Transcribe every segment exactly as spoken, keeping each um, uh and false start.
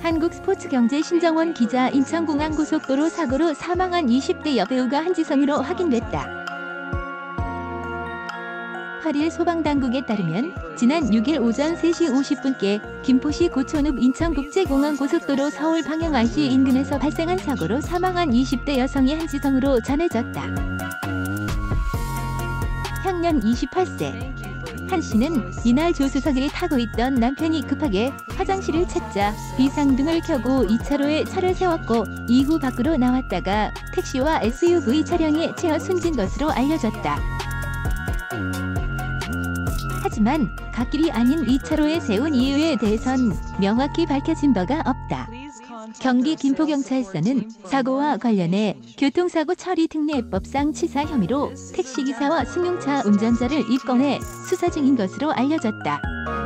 한국스포츠경제 신정원 기자. 인천공항 고속도로 사고로 사망한 이십 대 여배우가 한지성으로 확인됐다. 팔 일 소방당국에 따르면 지난 육 일 오전 세 시 오십 분께 김포시 고촌읍 인천국제공항 고속도로 서울 방향 알씨 인근에서 발생한 사고로 사망한 이십 대 여성이 한지성으로 전해졌다. 향년 이십팔 세. 한 씨는 이날 조수석에 타고 있던 남편이 급하게 화장실을 찾자 비상등을 켜고 이 차로에 차를 세웠고 이후 밖으로 나왔다가 택시와 에스유브이 차량에 치여 숨진 것으로 알려졌다. 하지만 갓길이 아닌 이 차로에 세운 이유에 대해선 명확히 밝혀진 바가 없다. 경기 김포경찰서는 사고와 관련해 교통사고 처리 특례법상 치사 혐의로 택시기사와 승용차 운전자를 입건해 수사 중인 것으로 알려졌다.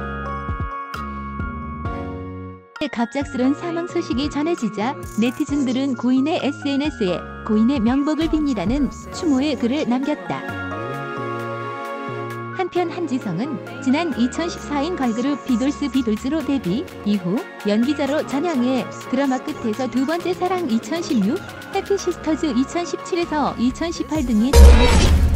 갑작스런 사망 소식이 전해지자 네티즌들은 고인의 에스엔에스에 고인의 명복을 빕니다는 추모의 글을 남겼다. 한편 한지성은 지난 이천십사 년 걸그룹 비돌스 비돌즈로 데뷔 이후 연기자로 전향해 드라마 끝에서 두 번째 사랑 이천십육, 해피시스터즈 이천십칠에서 이천십팔 등이